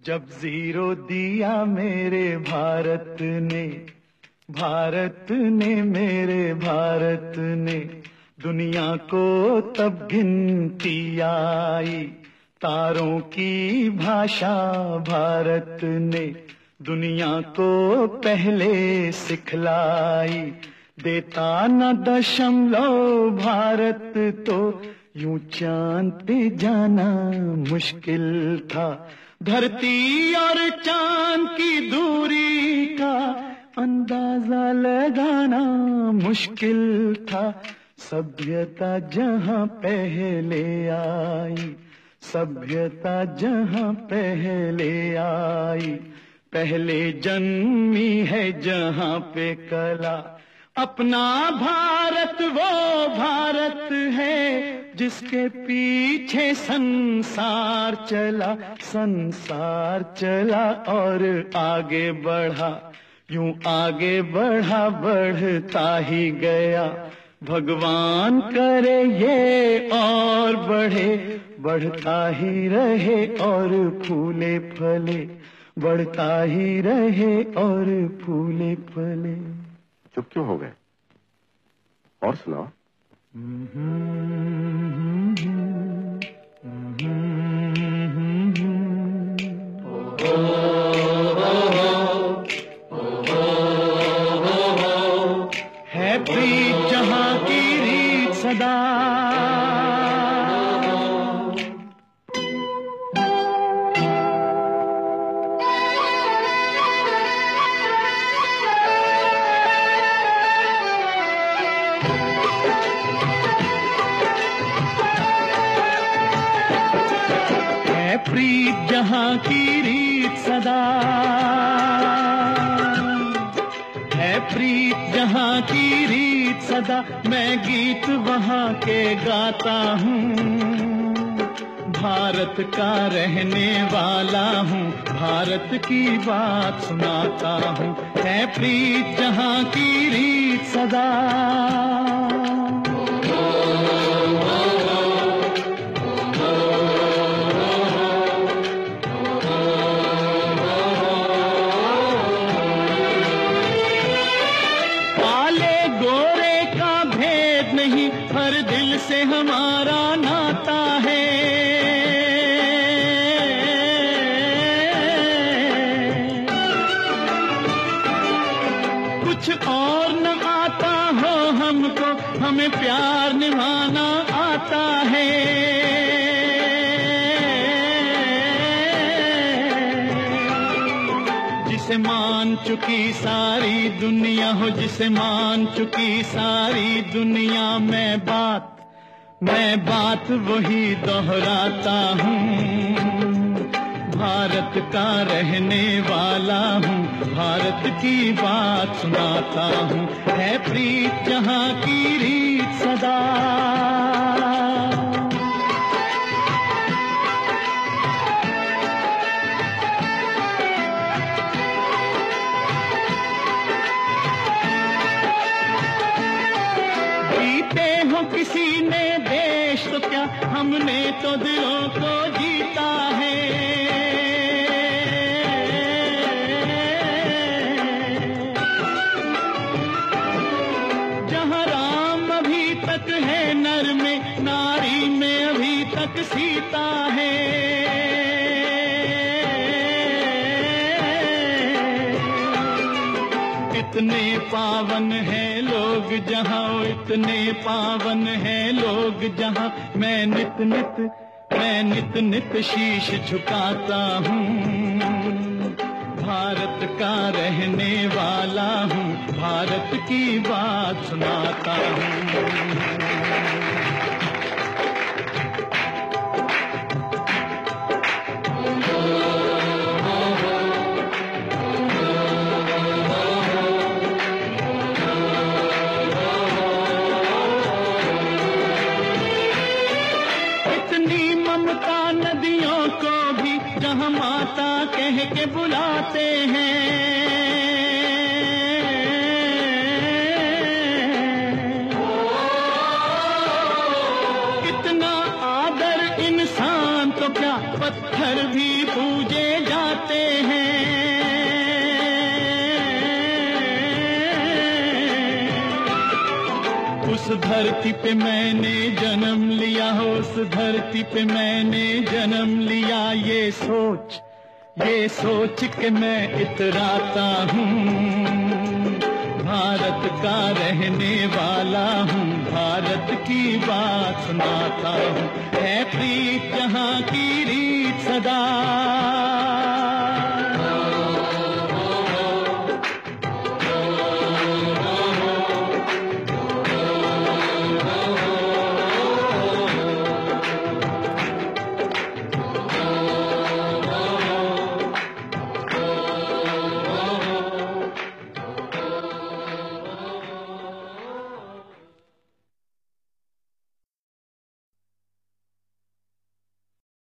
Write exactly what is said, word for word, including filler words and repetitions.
जब जीरो दिया मेरे भारत ने, भारत ने मेरे भारत ने, दुनिया को तब गिनती आई। तारों की भाषा भारत ने दुनिया को पहले सिखलाई। देता न दशमलव भारत तो यूं चांद पे जाना मुश्किल था। धरती और चांद की दूरी का अंदाजा लगाना मुश्किल था। सभ्यता जहां पहले आई, सभ्यता जहां पहले आई, पहले जन्मी है जहां पे कला। अपना भारत वो भारत है जिसके पीछे संसार चला, संसार चला और आगे बढ़ा। यूं आगे बढ़ा बढ़ता ही गया। भगवान करे ये और बढ़े, बढ़ता ही रहे और फूले फले, बढ़ता ही रहे और फूले फले। चुप क्यों हो गए? और सुनाओ। है प्रीत जहां की रीत सदा, प्रीत जहां की रीत सदा, है प्रीत जहां की रीत सदा। मैं गीत वहां के गाता हूँ, भारत का रहने वाला हूँ, भारत की बात सुनाता हूँ। है प्रीत जहां की रीत सदा। हर दिल से हमारा नाता है। कुछ और न आता हो हमको, हमें प्यार निभाना आता है। जिसे मान चुकी सारी दुनिया हो, जिसे मान चुकी सारी दुनिया, मैं बात मैं बात वही दोहराता हूँ। भारत का रहने वाला हूँ, भारत की बात सुनाता हूँ। है प्रीत जहां की रीत सदा। किसी ने देश तो क्या, हमने तो दिलों को जीता है। जहाँ राम अभी तक है नर में, नारी में अभी तक सीता है। इतने पावन है लोग जहाँ, इतने पावन है लोग जहाँ, मैं नित नित मैं नित नित शीश झुकाता हूँ। भारत का रहने वाला हूँ, भारत की बात सुनाता हूँ। नदियों को भी जहाँ माता कह के बुलाते हैं। कितना आदर इंसान तो क्या, पत्थर भी पूजे जाते धरती पे मैंने जन्म लिया, हो उस धरती पे मैंने जन्म लिया। ये सोच ये सोच के मैं इतराता हूँ, भारत का रहने वाला हूँ, भारत की बात सुनाता हूँ। है प्रीत जहाँ की रीत सदा,